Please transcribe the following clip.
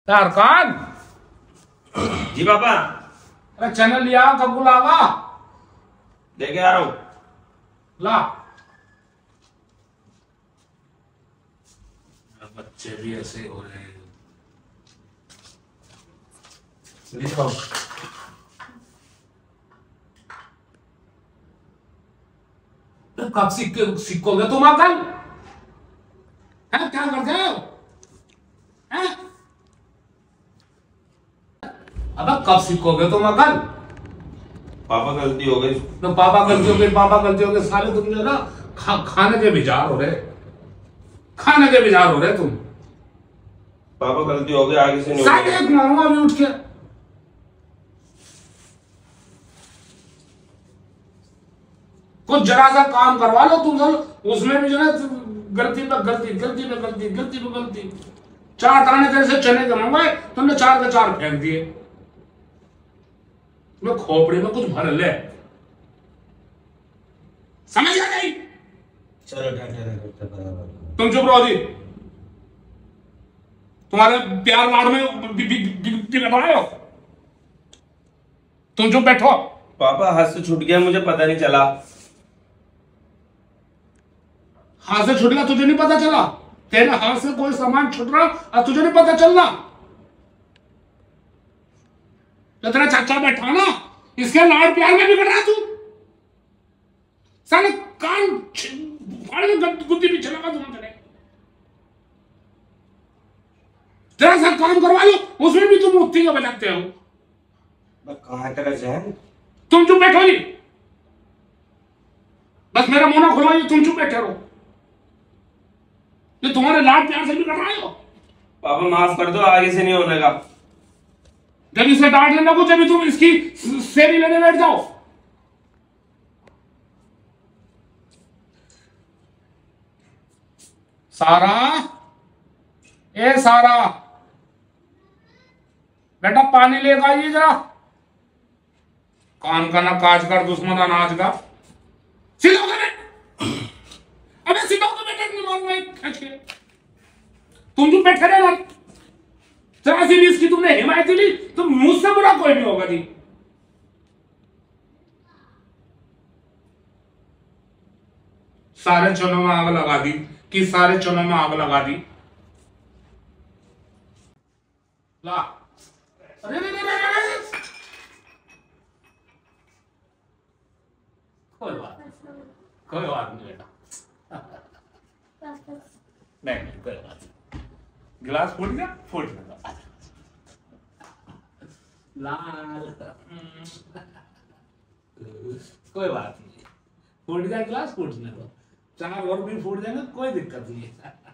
अरकान जी पापा। अरे चैनल लिया कब बुलावा लेके आ रहा हूँ। ला बच्चे भी ऐसे हो रहे हैं। तो कब सीखोगे तुम अकल है? क्या करते हो? अब कब सीखोगे तुम अकल? पापा गलती हो गई। तो पापा गलती हो गई, पापा गलती हो गई। सारे तुम जो ना खाने के विचार हो रहे, खाने के विचार हो रहे तुम। पापा गलती हो गई, आगे से नहीं सारे एक मारूंगा अभी उठ के। कुछ जरा सा काम करवा लो तुम सब, उसमें भी जो है गलती पे गलती, गलती पे गलती, गलती पे गलती। 4 दाने तेरे से चने के मंगवाए, तुमने 4 के 4 फेंक दिए। मैं खोपड़ी में कुछ भर ले, समझ आ नहीं? चलो बराबर। तुम चुप रहो जी। तुम्हारे प्यार लाड़ में बिगड़ हो। तुम चुप बैठो। पापा हाथ से छूट गया, मुझे पता नहीं चला। हाथ से छूट गया तुझे नहीं पता चला? तेरे हाथ से कोई सामान छूट रहा और तुझे नहीं पता चल रहा? तो तेरा चाचा बैठा ना, इसके लाड़ प्यार में बिगड़ रहा तू। साले कान गुद्दी पीछे लगा तुम। तेरा सा काम करवा लो, उसमें भी तुम मुक्ति का बजाते हो। कहां तक जाए? तुम चुप बैठो जी। बस मेरा मुंह खुलवाइए, तुम चुप बैठे रहो। ये तुम्हारे लाड प्यार से भी कर रहे हो। पापा माफ कर दो, आगे से नहीं होने का। जब इसे डांट लेना को, जब तुम इसकी सेरी लेने बैठ जाओ। सारा, ए सारा बेटा पानी लेकर आइए जरा। काम का ना काज कर, दुश्मन अनाज का। सीधा अबे सीधा तो बेटा नहीं मालूम। तुम जो बैठे रहे ना, जरा सी भी इसकी तुमने हिमायत ली तो मुझसे बुरा कोई नहीं होगा जी। सारे चनों में आग लगा दी कि सारे चनों में आग लगा दी। ला अरे कोई बात नहीं बेटा। नहीं कोई बात नहीं। गिलास फूट गया, फूट गया। लाल कोई बात नहीं, फूट गया गिलास, फूटने दो। 4 और भी फूट जाएंगे, कोई दिक्कत नहीं है।